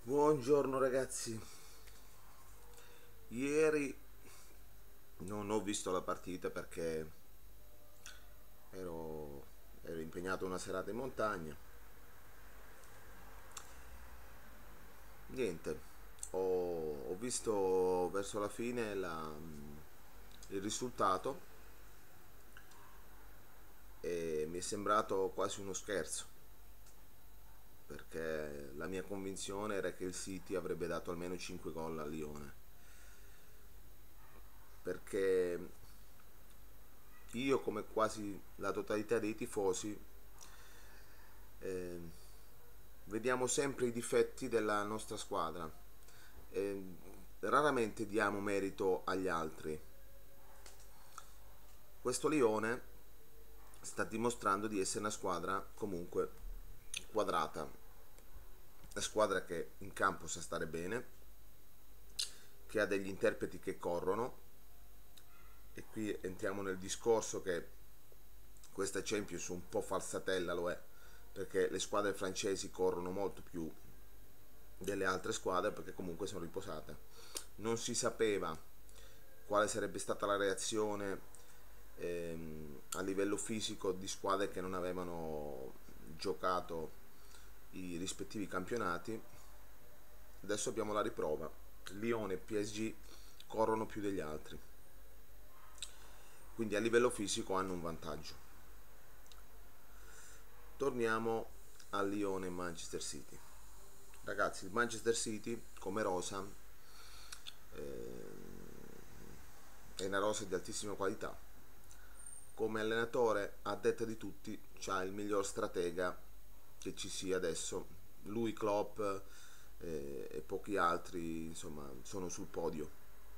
Buongiorno ragazzi, ieri non ho visto la partita perché ero impegnato una serata in montagna. Niente, ho visto verso la fine il risultato e mi è sembrato quasi uno scherzo, perché la mia convinzione era che il City avrebbe dato almeno 5 gol al Lione, perché io, come quasi la totalità dei tifosi, eh, vediamo sempre i difetti della nostra squadra e raramente diamo merito agli altri. Questo Lione sta dimostrando di essere una squadra comunque quadrata, una squadra che in campo sa stare bene, che ha degli interpreti che corrono, e qui entriamo nel discorso che questa Champions un po' falsatella lo è, perché le squadre francesi corrono molto più delle altre squadre perché comunque sono riposate. Non si sapeva quale sarebbe stata la reazione a livello fisico di squadre che non avevano giocato i rispettivi campionati. Adesso abbiamo la riprova: Lione e PSG corrono più degli altri, quindi a livello fisico hanno un vantaggio. Torniamo a Lione e Manchester City. Ragazzi, il Manchester City come rosa è una rosa di altissima qualità. Come allenatore, a detta di tutti, c'ha il miglior stratega che ci sia adesso. Lui, Klopp e pochi altri, insomma, sono sul podio.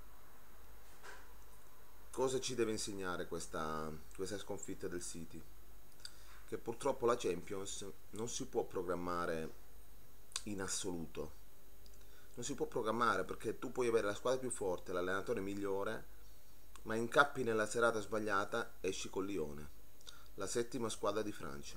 Cosa ci deve insegnare questa sconfitta del City? Che purtroppo la Champions non si può programmare in assoluto. Non si può programmare, perché tu puoi avere la squadra più forte, l'allenatore migliore, ma incappi nella serata sbagliata, esci col Lione, la settima squadra di Francia.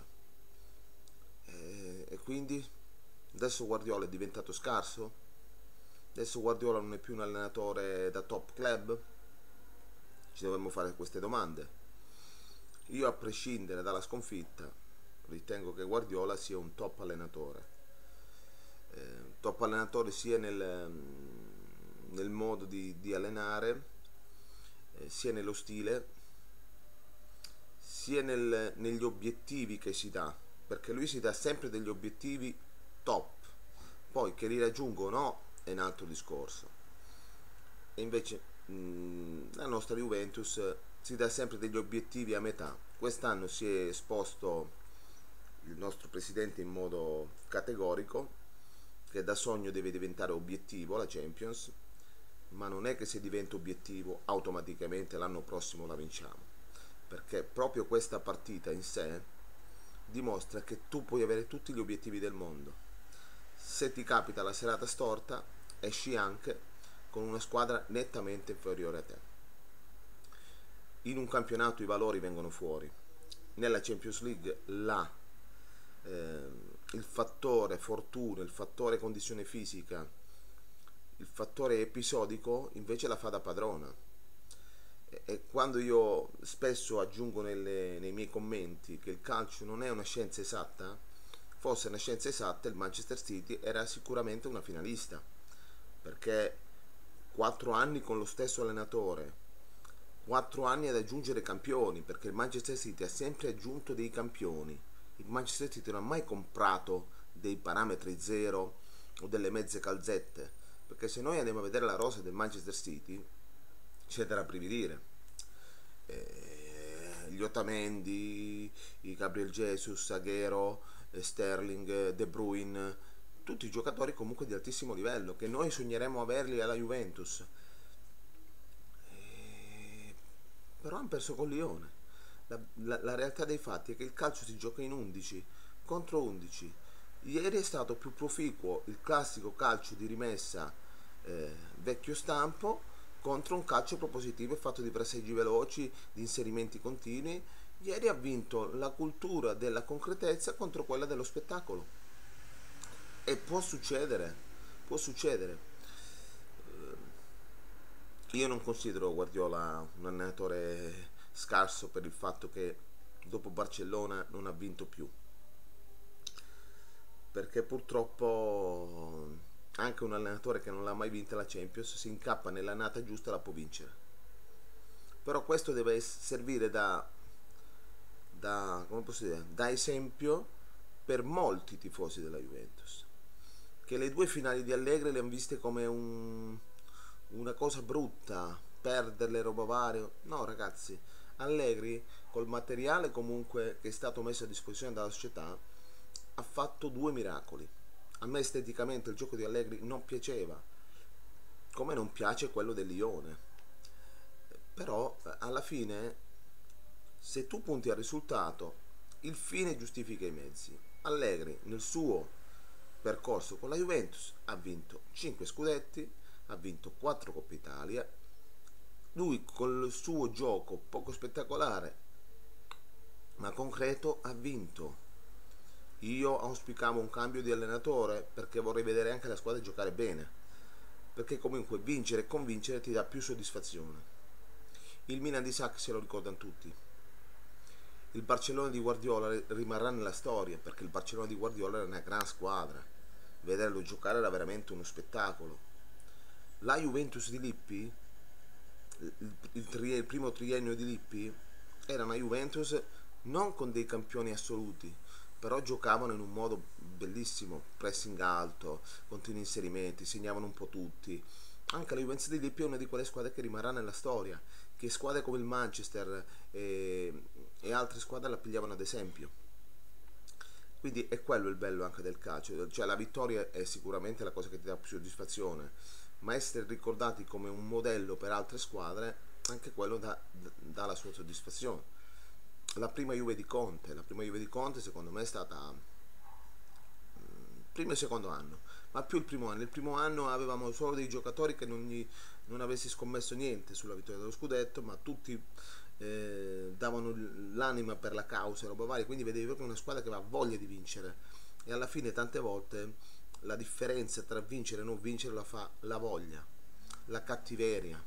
E quindi adesso Guardiola è diventato scarso? Adesso Guardiola non è più un allenatore da top club? Ci dovremmo fare queste domande. Io, a prescindere dalla sconfitta, ritengo che Guardiola sia un top allenatore sia nel modo di allenare, sia nello stile, sia negli obiettivi che si dà, perché lui si dà sempre degli obiettivi top, poi che li raggiungo o no è un altro discorso. E invece la nostra Juventus si dà sempre degli obiettivi a metà. Quest'anno si è esposto il nostro presidente in modo categorico che da sogno deve diventare obiettivo la Champions, ma non è che se diventa obiettivo automaticamente l'anno prossimo la vinciamo, perché proprio questa partita in sé dimostra che tu puoi avere tutti gli obiettivi del mondo. Se ti capita la serata storta, esci anche con una squadra nettamente inferiore a te. In un campionato i valori vengono fuori. Nella Champions League il fattore fortuna, il fattore condizione fisica, il fattore episodico invece la fa da padrona. E quando io spesso aggiungo nei miei commenti che il calcio non è una scienza esatta, fosse una scienza esatta il Manchester City era sicuramente una finalista, perché 4 anni con lo stesso allenatore, 4 anni ad aggiungere campioni, perché il Manchester City ha sempre aggiunto dei campioni. Il Manchester City non ha mai comprato dei parametri zero o delle mezze calzette, perché se noi andiamo a vedere la rosa del Manchester City c'è da rabbrividire. Gli Otamendi, i Gabriel Jesus, Aguero, Sterling, De Bruyne, tutti giocatori comunque di altissimo livello che noi sogneremmo averli alla Juventus. Però hanno perso con Lione. La realtà dei fatti è che il calcio si gioca in 11 contro 11. Ieri è stato più proficuo il classico calcio di rimessa vecchio stampo contro un calcio propositivo fatto di passaggi veloci, di inserimenti continui. Ieri ha vinto la cultura della concretezza contro quella dello spettacolo. E può succedere, può succedere. Io non considero Guardiola un allenatore scarso per il fatto che dopo Barcellona non ha vinto più, perché purtroppo anche un allenatore che non l'ha mai vinta la Champions, si incappa nell'annata giusta e la può vincere. Però questo deve servire come posso dire, da esempio per molti tifosi della Juventus, che le due finali di Allegri le hanno viste come una cosa brutta, perderle, roba varia. No ragazzi, Allegri col materiale comunque che è stato messo a disposizione dalla società ha fatto due miracoli. A me esteticamente il gioco di Allegri non piaceva, come non piace quello del Lione, però alla fine se tu punti al risultato il fine giustifica i mezzi. Allegri nel suo percorso con la Juventus ha vinto 5 scudetti, ha vinto 4 Coppa Italia. Lui col suo gioco poco spettacolare ma concreto ha vinto. Io auspicavo un cambio di allenatore perché vorrei vedere anche la squadra giocare bene, perché comunque vincere e convincere ti dà più soddisfazione. Il Milan di Sacchi se lo ricordano tutti. Il Barcellona di Guardiola rimarrà nella storia perché il Barcellona di Guardiola era una gran squadra. Vederlo giocare era veramente uno spettacolo. La Juventus di Lippi, il primo triennio di Lippi, era una Juventus non con dei campioni assoluti, però giocavano in un modo bellissimo, pressing alto, continui inserimenti, segnavano un po' tutti. Anche la Juventus di Lippi è una di quelle squadre che rimarrà nella storia, che squadre come il Manchester e altre squadre la pigliavano ad esempio. Quindi è quello il bello anche del calcio, cioè la vittoria è sicuramente la cosa che ti dà più soddisfazione, ma essere ricordati come un modello per altre squadre, anche quello dà la sua soddisfazione. La prima Juve di Conte secondo me è stata primo e secondo anno, ma più il primo anno. Il primo anno avevamo solo dei giocatori che non avessi scommesso niente sulla vittoria dello scudetto, ma tutti davano l'anima per la causa e roba varia, quindi vedevi proprio una squadra che aveva voglia di vincere, e alla fine tante volte la differenza tra vincere e non vincere la fa la voglia, la cattiveria.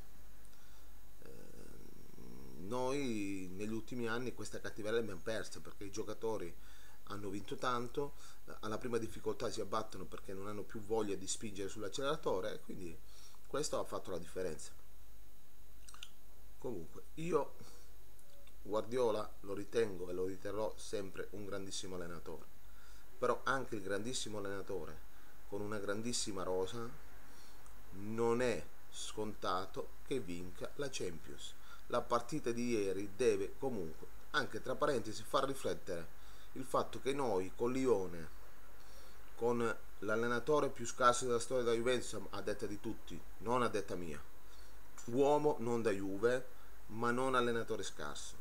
Noi negli ultimi anni questa cattiveria l'abbiamo persa perché i giocatori hanno vinto tanto, alla prima difficoltà si abbattono perché non hanno più voglia di spingere sull'acceleratore, e quindi questo ha fatto la differenza. Comunque io Guardiola lo ritengo e lo riterrò sempre un grandissimo allenatore, però anche il grandissimo allenatore con una grandissima rosa non è scontato che vinca la Champions. La partita di ieri deve comunque, anche tra parentesi, far riflettere il fatto che noi con Lione, con l'allenatore più scarso della storia della Juventus, a detta di tutti, non a detta mia, uomo non da Juve, ma non allenatore scarso,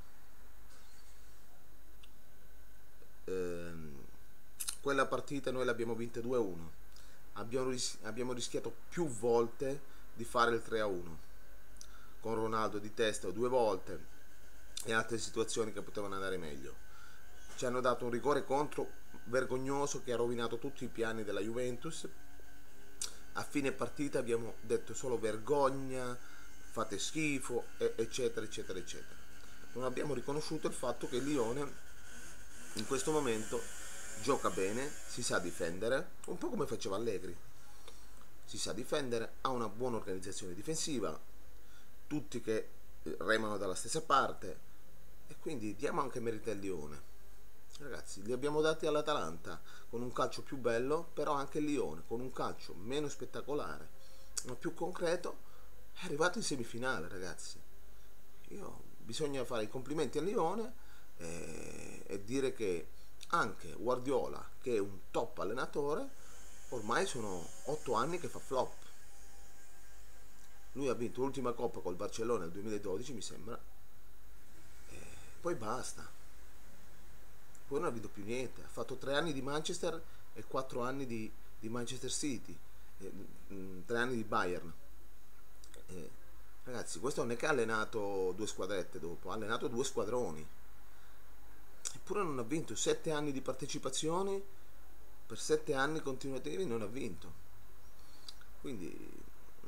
quella partita noi l'abbiamo vinta 2-1, abbiamo rischiato più volte di fare il 3-1 con Ronaldo di testa 2 volte e altre situazioni che potevano andare meglio. Ci hanno dato un rigore contro vergognoso che ha rovinato tutti i piani della Juventus. A fine partita abbiamo detto solo vergogna, fate schifo, eccetera eccetera eccetera. Non abbiamo riconosciuto il fatto che il Lione in questo momento gioca bene, si sa difendere, un po' come faceva Allegri, si sa difendere, ha una buona organizzazione difensiva, tutti che remano dalla stessa parte, e quindi diamo anche merito al Lione. Ragazzi, li abbiamo dati all'Atalanta con un calcio più bello, però anche il Lione con un calcio meno spettacolare ma più concreto è arrivato in semifinale. Ragazzi, bisogna fare i complimenti al Lione e dire che anche Guardiola, che è un top allenatore, ormai sono 8 anni che fa flop. Lui ha vinto l'ultima coppa col Barcellona nel 2012 mi sembra, e poi basta, poi non ha vinto più niente. Ha fatto 3 anni di Manchester e 4 anni di Manchester City, 3 anni di Bayern. Ragazzi, questo non è che ha allenato 2 squadrette dopo, ha allenato 2 squadroni, eppure non ha vinto. 7 anni di partecipazioni, per 7 anni continuativi non ha vinto. Quindi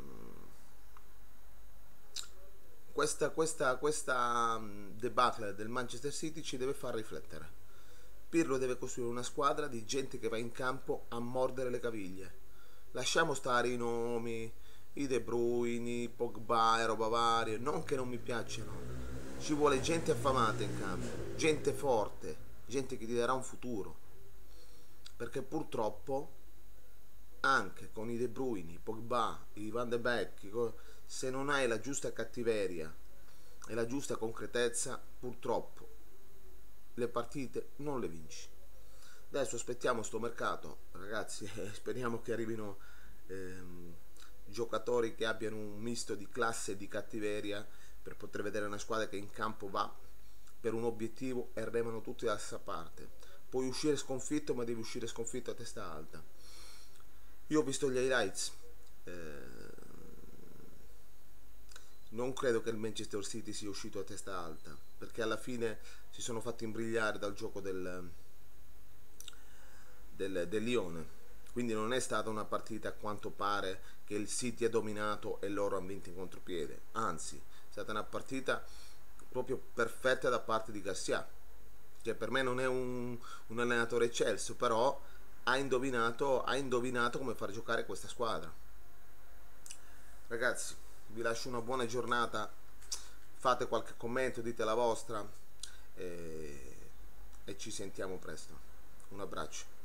questa debacle del Manchester City ci deve far riflettere. Pirlo deve costruire una squadra di gente che va in campo a mordere le caviglie. Lasciamo stare i nomi, i De Bruyne, i Pogba e roba varie, non che non mi piacciono. Ci vuole gente affamata in campo, gente forte, gente che ti darà un futuro. Perché purtroppo anche con i De Bruyne, i Pogba, i Van de Beek, se non hai la giusta cattiveria e la giusta concretezza, purtroppo le partite non le vinci. Adesso aspettiamo sto mercato, ragazzi, e speriamo che arrivino giocatori che abbiano un misto di classe e di cattiveria per poter vedere una squadra che in campo va per un obiettivo e remano tutti dalla stessa parte. Puoi uscire sconfitto, ma devi uscire sconfitto a testa alta. Io ho visto gli highlights, non credo che il Manchester City sia uscito a testa alta, perché alla fine si sono fatti imbrigliare dal gioco del Lione. Quindi non è stata una partita a quanto pare che il City ha dominato e loro hanno vinto in contropiede, anzi è stata una partita proprio perfetta da parte di Garcia, che per me non è un allenatore eccelso, però ha indovinato come far giocare questa squadra. Ragazzi, vi lascio una buona giornata, fate qualche commento, dite la vostra e ci sentiamo presto. Un abbraccio.